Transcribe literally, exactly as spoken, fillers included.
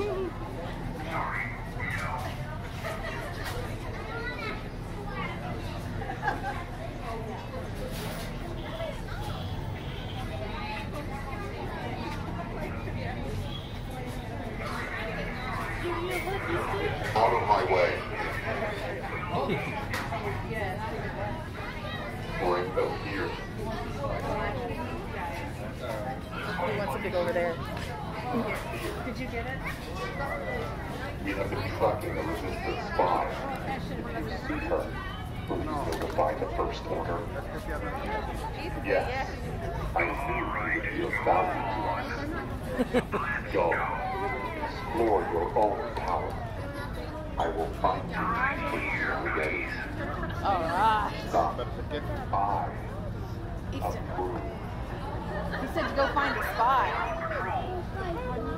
Out of my way. Rainbow here. He wants him to go over there. Did you get it? We have been tracking the resistance spy. If you see her, please notify the first order. Yes. I see you with your values. Go. Explore your own power. I will find you for your days. Alright. Stop. I He said, approve. he said to go find a spy.